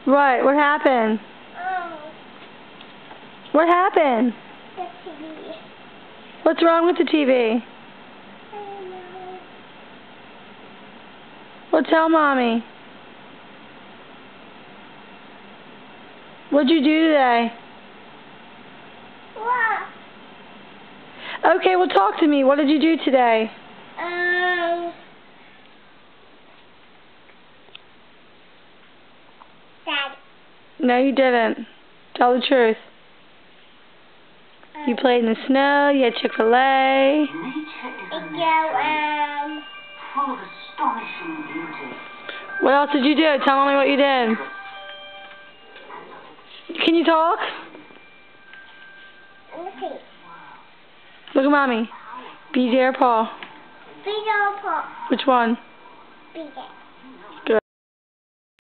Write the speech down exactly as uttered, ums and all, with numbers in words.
What? What happened? Oh, What happened? the T V. What's wrong with the T V? I don't know. Well, tell Mommy. What'd you do today? What? Okay, well, talk to me. What did you do today? Um, Dad. No, you didn't. Tell the truth. You played in the snow, you had Chick-fil-A. I go, um, Full of astonishing beauty. What else did you do? Tell Mommy what you did. Can you talk? let me see. Look at Mommy. B J or Paul? Big old pop. Which one? Big.